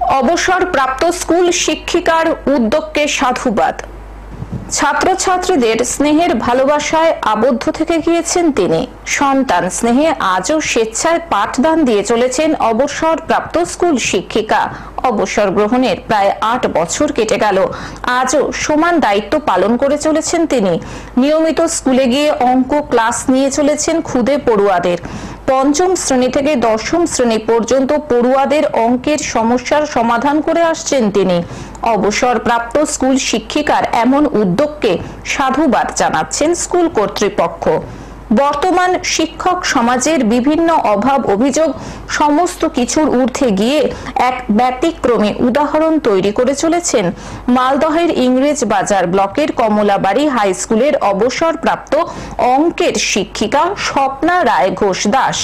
অবসরপ্রাপ্ত স্কুল শিক্ষিকার উদ্যোগকে সাধুবাদ। ছাত্রছাত্রীদের স্নেহের ভালোবাসায় আবদ্ধ থেকে গিয়েছেন তিনি। সন্তান স্নেহে আজও স্বেচ্ছায় পাঠদান দিয়ে চলেছেন অবসরপ্রাপ্ত স্কুল শিক্ষিকা। অবসর গ্রহণের প্রায় 8 বছর কেটে গেল, আজও সমান দায়িত্ব পালন করে চলেছেন তিনি। নিয়মিত স্কুলে গিয়ে অঙ্ক ক্লাস নিয়ে চলেছেন খুদে পড়ুয়াদের। পঞ্চম শ্রেণী থেকে দশম শ্রেণী পর্যন্ত পড়ুয়াদের অঙ্কের সমস্যার সমাধান করে আসছেন তিনি। অবসরপ্রাপ্ত স্কুল শিক্ষিকার এমন উদ্যোগকে সাধুবাদ জানাচ্ছেন স্কুল কর্তৃপক্ষ। বর্তমান শিক্ষক সমাজের বিভিন্ন অভাব অভিযোগ সমস্ত কিছুর ঊর্ধ্বে গিয়ে এক ব্যতিক্রমী উদাহরণ তৈরি করে চলেছেন মালদহের ইংরেজ বাজার ব্লকের কমলাবাড়ি হাই স্কুলের অবসরপ্রাপ্ত অঙ্কের শিক্ষিকা স্বপ্না রায় ঘোষ দাস।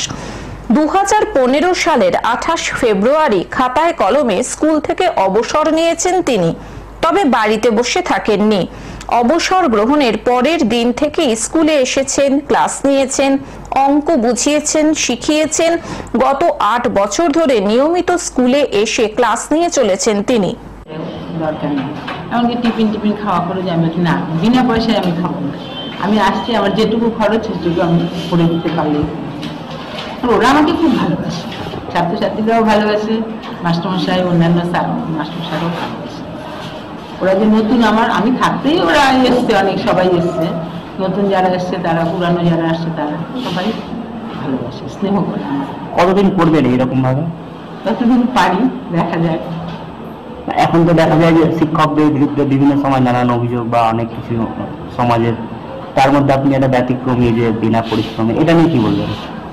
2015 সালের 28 ফেব্রুয়ারি খাতায় কলমে স্কুল থেকে অবসর নিয়েছেন তিনি, তবে বাড়িতে বসে থাকেননি। অবসর গ্রহণের পরের দিন থেকে স্কুলে এসেছেন, ক্লাস নিয়েছেন, অঙ্ক বুঝিয়েছেন, শিখিয়েছেন। গত 8 বছর ধরে নিয়মিত স্কুলে এসে ক্লাস নিয়ে চলেছেন তিনি। দরকার নেই এমনকি টিফিন খাওয়া করে যে আমি না, বিনা পয়সায় আমি খাবো না, আমি আসছি, আমার যেটুকু খরচ সেটুকু আমি করে দিতে পারলে। ওরা আমাকে খুব ভালোবাসে, ছাত্রছাত্রীরাও ভালোবাসে, মাস্টারমশাই অন্যান্য মাস্টারমশাইরাও ভালোবাসে। ওরা যে নতুন আমি থাকতেই ওরা এসছে, অনেক সবাই এসছে, নতুন যারা এসছে তারা, পুরানো যারা আসছে তারা সবাই ভালোবাসে, স্নেহ করে। কতদিন করবেন এরকম ভাবে? যতদিন পারি, দেখা যাক। এখন তো দেখা যায় যে শিক্ষকদের বিরুদ্ধে বিভিন্ন সময় নানান অভিযোগ বা অনেক কিছু সমাজের, তার মধ্যে আপনি একটা ব্যতিক্রমী যে বিনা পরিশ্রমে, এটা নিয়ে কি বলবেন?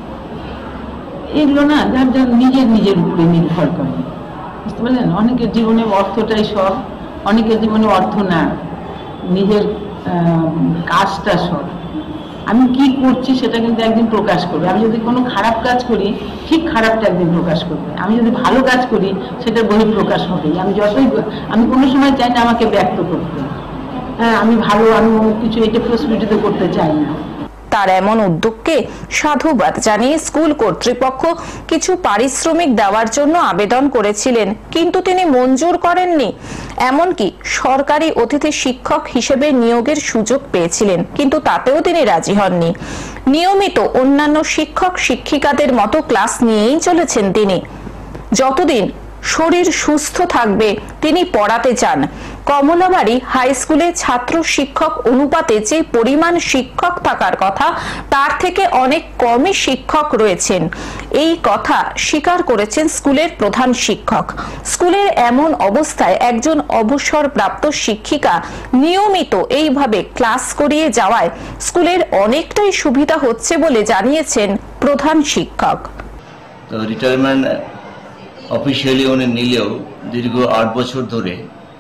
এগুলো না যার যার নিজের উপরে নির্ভর করে, বুঝতে পারলেন? অনেকের জীবনে অর্থটাই সব, অনেকের জীবনে অর্থ না, নিজের কাজটা সব। আমি কি করছি সেটা কিন্তু একদিন প্রকাশ করবে। আমি যদি কোনো খারাপ কাজ করি, ঠিক খারাপটা একদিন প্রকাশ করবে। আমি যদি ভালো কাজ করি, সেটা বহিঃপ্রকাশ হবে। আমি কোনো সময় চাই না আমাকে ব্যক্ত করতে, আমি ভালো, আমি কিছু এটা প্রস্ফুটিত করতে চাই না। তার এমন উদ্যোগকে সাধুবাদ জানিয়ে স্কুল কর্তৃপক্ষ কিছু পারিশ্রমিক দেওয়ার জন্য আবেদন করেছিলেন, কিন্তু তিনি মঞ্জুর করেননি। এমনকি সরকারি অতিথি শিক্ষক হিসেবে নিয়োগের সুযোগ পেয়েছিলেন, কিন্তু তাতেও তিনি রাজি হননি। নিয়মিত অন্যান্য শিক্ষক শিক্ষিকাদের মতো ক্লাস নিয়েই চলেছেন তিনি। যতদিন শরীর সুস্থ থাকবে তিনি পড়াতে চান। কমলাবাড়ি হাই স্কুলে ছাত্র শিক্ষক অনুপাতে যে পরিমাণ শিক্ষক থাকার কথা, তার থেকে অনেক কমই শিক্ষক রয়েছেন। এই কথা স্বীকার করেছেন স্কুলের প্রধান শিক্ষক। স্কুলের এমন অবস্থায় একজন অবসরপ্রাপ্ত শিক্ষিকা নিয়মিত এইভাবে ক্লাস করিয়ে যাওয়ায় স্কুলের অনেকটাই সুবিধা হচ্ছে বলে জানিয়েছেন প্রধান শিক্ষক। রিটায়ারমেন্ট অফিসিয়ালি উনি নিলেও দীর্ঘ 8 বছর ধরে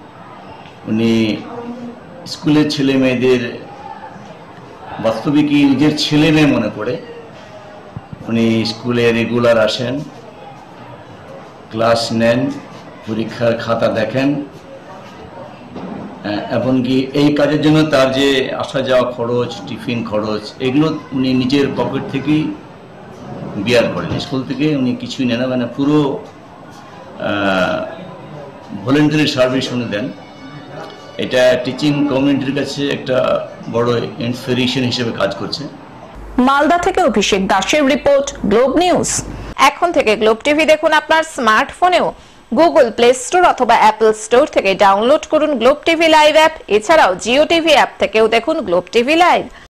উনি স্কুলের ছেলে মেয়েদের বাস্তবিকই নিজের ছেলে মেয়ে মনে করে উনি স্কুলে রেগুলার আসেন, ক্লাস নেন, পরীক্ষার খাতা দেখেন, এমনকি এই কাজের জন্য তার যে আসা যাওয়া খরচ, টিফিন খরচ, এগুলো উনি নিজের পকেট থেকেই বিয়ার করেন। স্কুল থেকে উনি কিছুই নেন না, মানে পুরো ভলেন্টারি সার্ভিস উনি দেন। এটা টিচিং কমিউনিটির কাছে একটা বড় ইন্সপিরেশন হিসেবে কাজ করছে। মালদা থেকে অভিষেক দাসের রিপোর্ট, গ্লোব নিউজ। এখন থেকে গ্লোব টিভি দেখুন আপনার স্মার্টফোনেও। গুগল প্লে স্টোর অথবা অ্যাপল স্টোর থেকে ডাউনলোড করুন গ্লোব টিভি লাইভ অ্যাপ। এছাড়াও জিও টিভি অ্যাপ থেকেও দেখুন গ্লোব টিভি লাইভ।